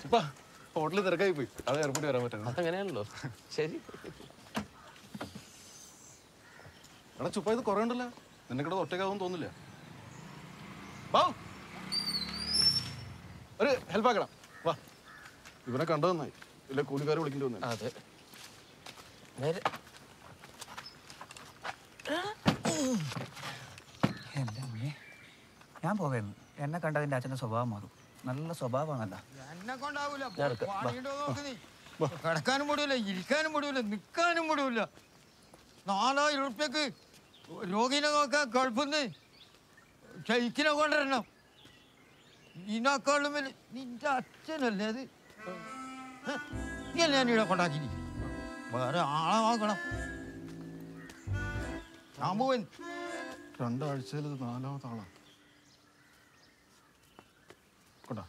ഹോട്ടലിൽ തിരക്കായി പോയി. അത് എയർപോർട്ടിൽ വരാൻ പറ്റും. അതങ്ങനെയാണല്ലോ. ശരി. എടാ ചുപ്പ ഇത് കുറേ ഉണ്ടല്ലോ. നിനക്കിടെ ഒറ്റയ്ക്കാവും തോന്നില്ല. ഒരു ഹെൽപ്പ് ആക്കണം. വാ, ഇവനെ കണ്ടു നന്നായി. ഇല്ല കൂലിക്കാരെ വിളിക്കേണ്ടി വന്നു. അതെ. എൻ്റെ അമ്മേ, ഞാൻ പോകായിരുന്നു. എന്നെ കണ്ടതിൻ്റെ അച്ഛൻ്റെ സ്വഭാവം മാറും. നല്ല സ്വഭാവമാണല്ല. എന്നെ കൊണ്ടാവൂല. കിടക്കാനും മുടിയില്ല, ഇരിക്കാനും മുടിയില്ല, നിൽക്കാനും മുടിയില്ല. 4000 ഉറുപ്പ്യക്ക് രോഗിനെ നോക്കാൻ കുഴപ്പമെന്ന് ഷെയ്ക്കിനെ കൊണ്ടുവരണം. ഇതിനേക്കാളും വലിയ നിന്റെ അച്ഛനല്ലേ അത്? നീ അല്ലേ ഞാൻ ഇവിടെ കൊണ്ടാക്കി? വേറെ ആളെ നോക്കണം. ഞാൻ പോവൻ. 2 ആഴ്ചയിൽ 4ാമത്തെ ആളാ. കൊണ്ടാ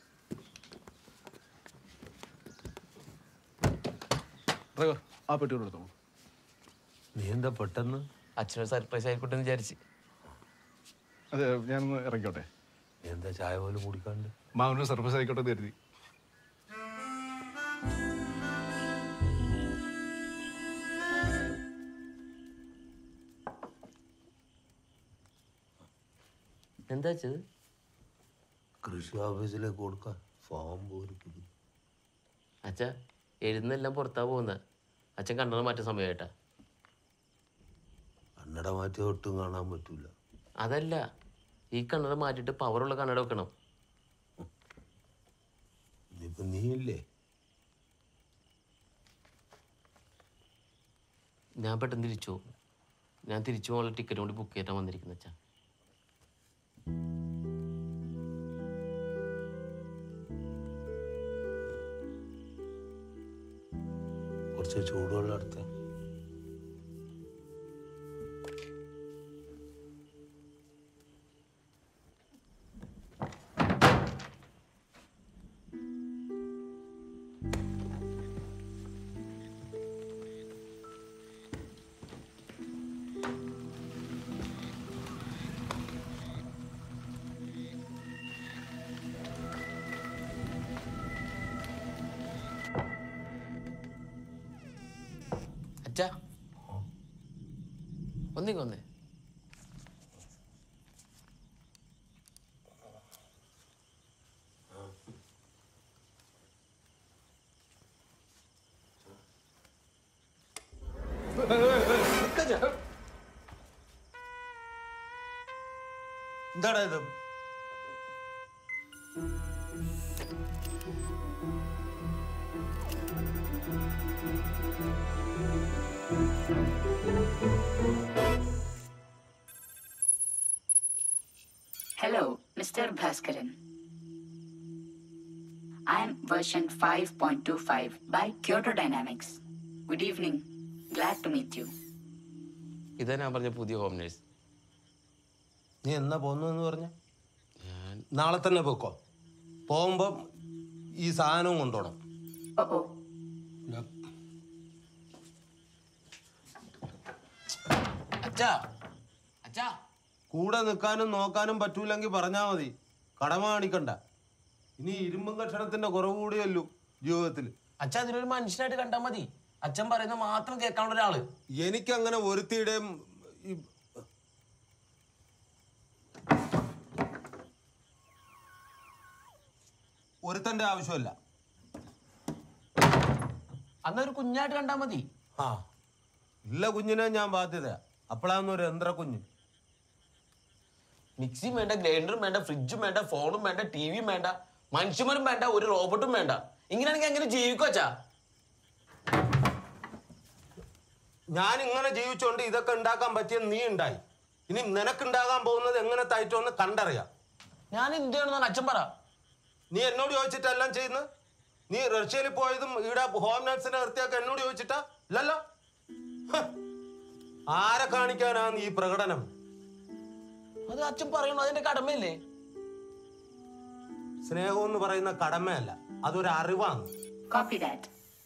ഡ്രൈവർ, ആ പെട്ടിയോട് എടുത്തോളൂ. നീ എന്താ പെട്ടെന്ന്? അച്ഛനൊരു സർപ്രൈസ് ആയിക്കോട്ടെ എന്ന് വിചാരിച്ച്. അതെ, ഞാനൊന്ന് ഇറങ്ങിക്കോട്ടെ. എന്താ ചായ പോലും കുടിക്കാണ്ട്? മാമനൊരു സർപ്രൈസ് ആയിക്കോട്ടെ എന്ന് കരുതി. എന്താ ചെയ്ത്? കൃഷി ഓഫീസിലേക്ക് കൊടുക്കാൻ ഫോം പോലും. അച്ഛാ, എഴുന്നെല്ലാം പുറത്താ പോകുന്നത്. അച്ഛൻ കണ്ണട മാറ്റ സമയമായിട്ടാ. കണ്ണട മാറ്റി ഒട്ടും കാണാൻ പറ്റൂല. അതല്ല, ഈ കണ്ണട മാറ്റിയിട്ട് പവറുള്ള കണ്ണട വെക്കണം. ഇനിയിപ്പോ നീയില്ലേ? ഞാൻ പെട്ടെന്ന് തിരിച്ചു പോകും. ഞാൻ തിരിച്ചു പോകാനുള്ള ടിക്കറ്റ് കൊണ്ട് ബുക്ക് ചെയ്തിട്ടാണ് വന്നിരിക്കുന്നത് അച്ഛാ. കുറച്ച് ചൂടുവെള്ളം എടുത്ത. അച്ഛാ, ഒന്നിക്കൊന്നേ. എന്താടാ ഇത്? Hello, Mr. Bhaskaran. I am version 5.25 by Kyoto Dynamics. Good evening. Glad to meet you. ഇതാ ഞാൻ പറഞ്ഞ പുതിയ ഹോം നേഴ്സ്. നീ എന്നാ പോന്നു പറഞ്ഞ? നാളെ തന്നെ പോക്കോ. പോകുമ്പോ ഈ സാധനവും കൊണ്ടുപോകണം. കൂടെ നിൽക്കാനും നോക്കാനും പറ്റൂലെങ്കിൽ പറഞ്ഞാ മതി. കടമ കാണിക്കണ്ട. ഇനി ഇരുമ്പും കഷണത്തിന്റെ കുറവ് കൂടിയല്ലോ ജീവിതത്തിൽ. അച്ഛാ, അതിനൊരു മനുഷ്യനായിട്ട് കണ്ടാ മതി. അച്ഛൻ പറയുന്ന മാത്രം കേൾക്കാനുള്ള ഒരാള്. എനിക്കങ്ങനെ ഒരുത്തിയുടെയും ഒരുത്തന്റെ ആവശ്യമല്ല. അന്നൊരു കുഞ്ഞായിട്ട് കണ്ടാ മതി. ആ, ഇല്ല കുഞ്ഞിനെ ഞാൻ ബാധ്യത. അപ്പോഴാന്നൊരു യന്ത്ര കുഞ്ഞ്. മിക്സിയും വേണ്ട, ഗ്രൈൻഡറും വേണ്ട, ഫ്രിഡ്ജും വേണ്ട, ഫോണും വേണ്ട, ടിവിയും വേണ്ട, മനുഷ്യന്മാരും വേണ്ട, ഒരു റോബോട്ടും വേണ്ട. ഇങ്ങനെയാണെങ്കിൽ എങ്ങനെ ജീവിക്കും അച്ഛാ? ഞാൻ ഇങ്ങനെ ജീവിച്ചോണ്ട് ഇതൊക്കെ ഉണ്ടാക്കാൻ പറ്റിയ നീ ഉണ്ടായി. ഇനി നിനക്കുണ്ടാകാൻ പോകുന്നത് എങ്ങനെ തായിട്ടോന്ന് കണ്ടറിയാം. ഞാൻ എന്ത് ചെയ്യണമെന്നാണ് അച്ഛൻ പറ. നീ എന്നോട് ചോദിച്ചിട്ടെല്ലാം ചെയ്യുന്നത്? നീ റഷ്യയിൽ പോയതും ഇവിടെ ഹോം നഴ്സിനെ നിർത്തിയൊക്കെ എന്നോട് ചോദിച്ചിട്ടാ? ഇല്ലല്ലോ. ആരെ കാണിക്കാനാണ് ഈ പ്രകടനം? അത് അച്ഛൻ പറയണോ? അതിന്റെ കടമയല്ലേ? സ്നേഹം എന്ന് പറയുന്ന കടമയല്ല, അതൊരു അറിവാണ്. Copy that.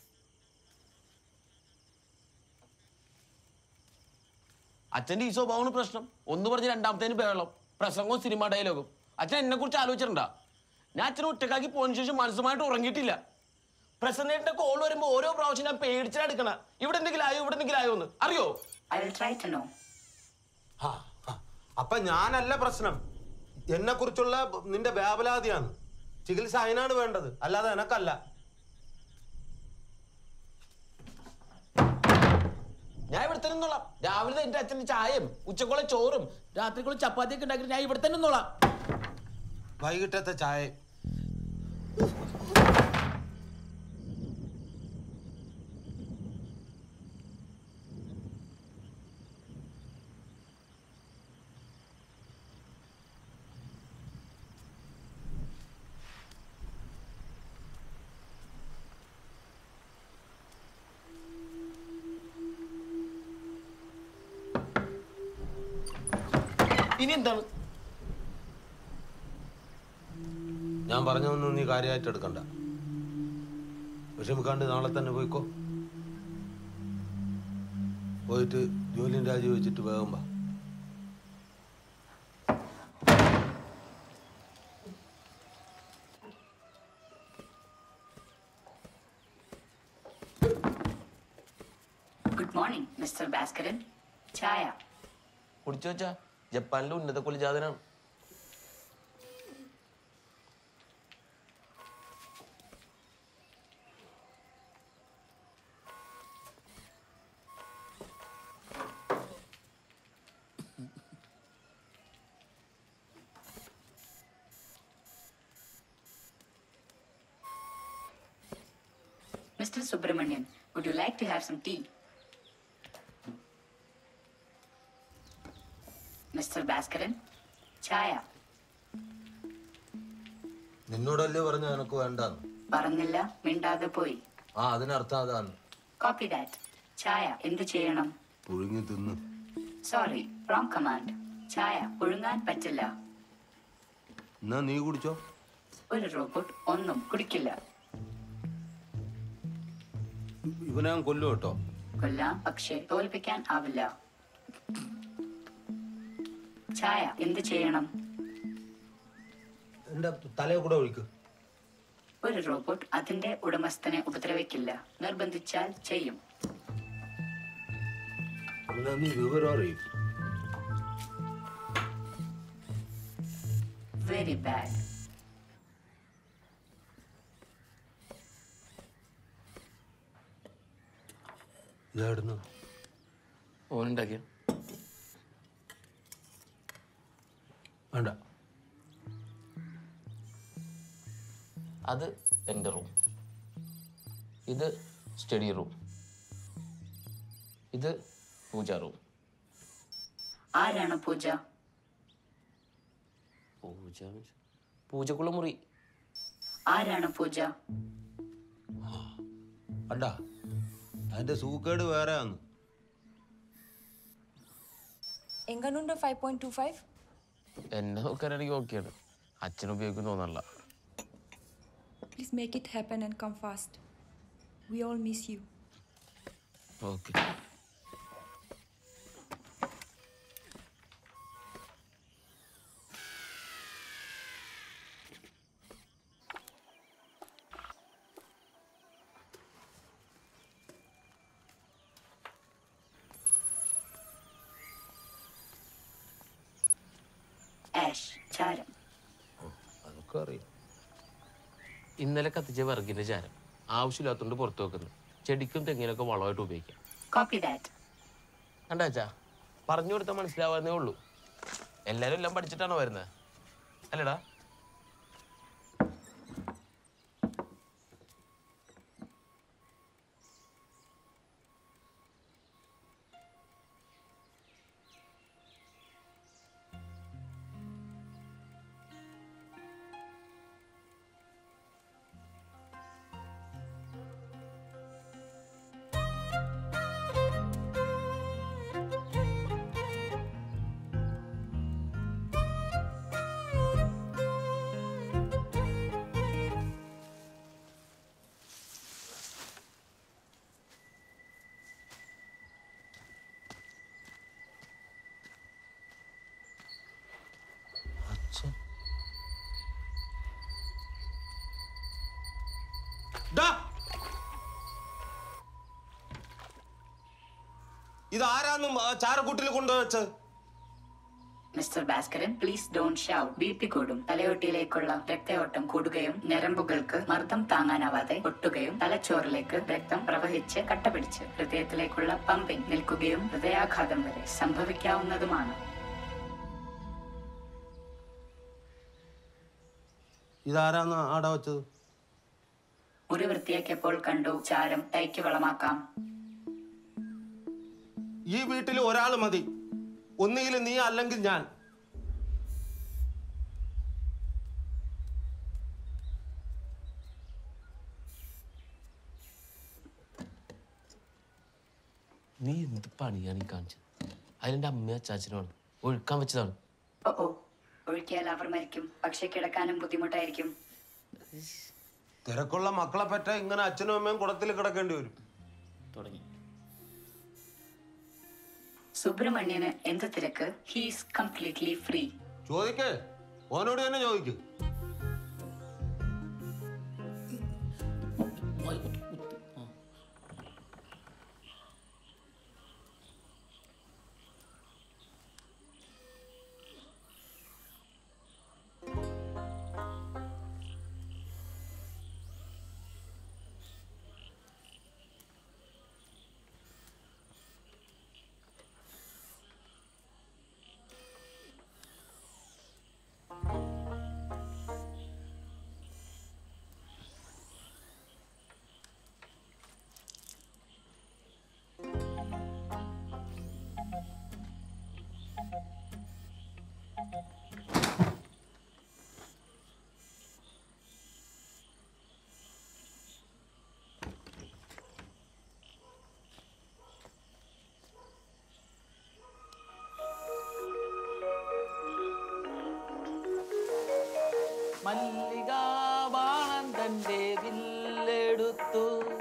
അച്ഛന്റെ ഈ സ്വഭാവമാണ് പ്രശ്നം. ഒന്ന് പറഞ്ഞ് രണ്ടാമത്തേന് ബഹളം, പ്രസംഗവും സിനിമ ഡയലോഗും. അച്ഛൻ എന്നെ കുറിച്ച് ആലോചിച്ചിട്ടുണ്ടാ? ഞാൻ അച്ഛനെ ഒറ്റക്കാക്കി പോയതിനു ശേഷം മനസ്സുമായിട്ട് ഉറങ്ങിയിട്ടില്ല. പ്രസന്നേട്ടന്റെ കോൾ വരുമ്പോ ഓരോ പ്രാവശ്യം ഞാൻ പേടിച്ചാ എടുക്കണ. ഇവിടെ എന്തെങ്കിലും ആയോ, ഇവിടെ എന്തെങ്കിലും ആയോ എന്ന് അറിയോ? അപ്പൊ ഞാനല്ല പ്രശ്നം, എന്നെ കുറിച്ചുള്ള നിന്റെ വ്യാപലാതിയാണ്. ചികിത്സ അതിനാണ് വേണ്ടത്, അല്ലാതെ എനക്കല്ല. ഞാൻ ഇവിടെ തന്നെ നിന്നോളാം. രാവിലെ എന്റെ അച്ഛന്റെ ചായയും ഉച്ചക്കുള്ള ചോറും രാത്രിക്കുള്ള ചപ്പാത്തിയൊക്കെ ഉണ്ടാക്കി ഞാൻ ഇവിടെ തന്നെ നിന്നോളാം. വൈകിട്ടത്തെ ചായ ഇനി എന്താണ്? ഞാൻ പറഞ്ഞതൊന്നും നീ കാര്യമായിട്ട് എടുക്കണ്ട. വിഷമിക്കാണ്ട് നാളെ തന്നെ പോയിക്കോ. പോയിട്ട് ജോലിയും രാജി വെച്ചിട്ട് വേഗം വാ. Good morning, Mr. Bhaskaran. Chaya. കുടിച്ചു വെച്ചാ ജപ്പാനിലെ ഉന്നത കുലജാതനാണ്. Mr. Subramanian, would you like to have some tea? Mr. Bhaskaran, Chaya. നിന്നോടല്ലേ പറഞ്ഞ എനക്ക് വേണ്ടാന്ന്? പറഞ്ഞില്ല, മിണ്ടാതെ പോയി. അതിനർത്ഥം അതാണ്. Copy that. Chaya, എന്ത് ചെയ്യണം? പുഴുങ്ങി തിന്ന്. Sorry, wrong command. Chaya, പുഴുങ്ങാൻ പറ്റില്ല. എന്നാ നീ കുടിച്ചോ. ഒരു റോബോട്ട് ഒന്നും കുടിക്കില്ല. ഇവനെ ഞാൻ കൊല്ലു കേട്ടോ. കൊല്ലാം, പക്ഷേ തോൽപ്പിക്കാൻ ആവില്ല. ചായ എന്ത് ചെയ്യണം? എന്റെ തലയെ കൂടെ ഒഴിക്ക്. ഒരു റോബോട്ട് അതിന്റെ ഉടമസ്ഥനെ ഉപദ്രവിക്കില്ല. നിർബന്ധിച്ചാൽ ചെയ്യും. നീ വിവരം അറിയും. Very bad. ഇതായിരുന്നു ഓനുണ്ടാക്കിയ വേണ്ട. അത് എൻ്റെ റൂം, ഇത് സ്റ്റഡി റൂം, ഇത് പൂജ റൂം. ആരാണ് പൂജ? പൂജക്കുള്ള മുറി. ആരാണ് പൂജ? അണ്ടാ അതിന്റെ സൂക്കേട് വേറെ ആണ്. എങ്ങനുണ്ട് 5.25? എന്നെ നോക്കാനാണെങ്കിൽ ഓക്കെയാണ്. അച്ഛൻ ഉപയോഗിക്കും തോന്നല്ല. Please make it happen and come fast. We all miss you. Okay. Ash, ചാരം. അതൊക്കെ അറിയാം. ഇന്നലെ കത്തിച്ച വിറകിന്റെ ചാരം ആവശ്യമില്ലാത്തോണ്ട് പുറത്തു വെക്കുന്നു. ചെടിക്കും തെങ്ങിനൊക്കെ വളമായിട്ട് ഉപയോഗിക്കാം. Copy that. കണ്ടാച്ചാ, പറഞ്ഞു കൊടുത്താൽ മനസ്സിലാവാന്നേ ഉള്ളൂ. എല്ലാരും എല്ലാം പഠിച്ചിട്ടാണോ വരുന്നത്? അല്ലടാ. ഇതാരാന്നും ചാരക്കൂട്ടിൽ കൊണ്ടുവച്ചത്? Mr. Bhaskaran, please don't shout. BP കൂടും. തലയോട്ടിയിലേക്കുള്ള രക്തയോട്ടം കൂടുകയും ഞരമ്പുകൾക്ക് മർദ്ദം താങ്ങാനാവാതെ പൊട്ടുകയും തലച്ചോറിലേക്ക് രക്തം പ്രവഹിച്ച് കട്ടപിടിച്ച് ഹൃദയത്തിലേക്കുള്ള പമ്പിംഗ് നിൽക്കുകയും ഹൃദയാഘാതം വരെ സംഭവിക്കാവുന്നതുമാണ്. ഇതാരാന്ന് ആടെ വെച്ചത്? മുറി വൃത്തിയാക്കിയപ്പോൾ കണ്ടു. ചാരം തൈക്ക് വളമാക്കാം. ഈ വീട്ടിൽ ഒരാൾ മതി. ഒന്നുകിൽ നീ അല്ലെങ്കിൽ ഞാൻ. നീ എന്ത് പണിയാണ് ഈ കാണിച്ചത്? അതിലെന്റെ അമ്മയും അച്ചാച്ചനുമാണ് ഒഴുക്കാൻ വെച്ചതാണ്. ഓ ഒഴുക്കിയാൽ അവർ മരിക്കും. പക്ഷെ കിടക്കാനും ബുദ്ധിമുട്ടായിരിക്കും. തിരക്കുള്ള മക്കളെ പറ്റ ഇങ്ങനെ അച്ഛനും അമ്മയും കുടത്തിൽ കിടക്കേണ്ടി വരും. തുടങ്ങി. സുബ്രഹ്മണ്യന് എന്ത് തിരക്ക്? He's completely free. ചോദിക്കേ, ഓനോട് തന്നെ ചോദിക്കും. മല്ലികാവാണൻ തന്റെ വില്ലെടുത്തു,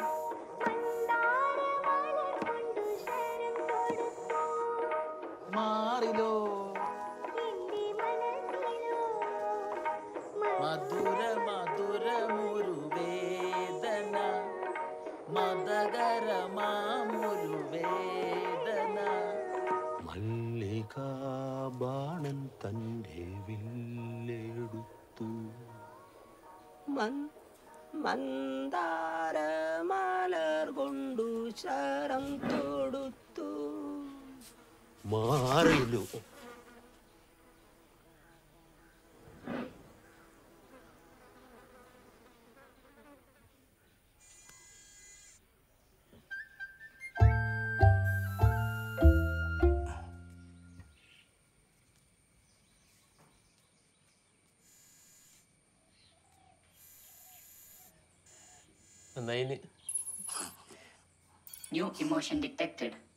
മാറിലോ മധുര മധുരമൊരു വേദന, മദകരമാമൊരു വേദന. മല്ലികാബാണൻ തന്റെ വില്ലെടുത്തു, മന്ദാരമലർ കൊണ്ടു ശരം തൊടുത്തു. മാറിലോ എന്നായിന് New emotion detected.